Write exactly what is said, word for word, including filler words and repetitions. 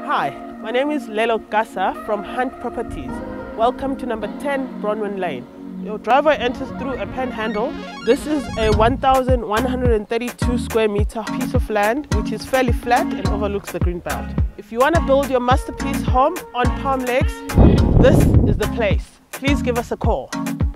Hi, my name is Lelo Gasa from Hunt Properties. Welcome to number ten Bronwyn Lane. Your driveway enters through a panhandle. This is a one thousand one hundred thirty-two square meter piece of land which is fairly flat and overlooks the greenbelt. If you want to build your masterpiece home on Palm Lakes, this is the place. Please give us a call.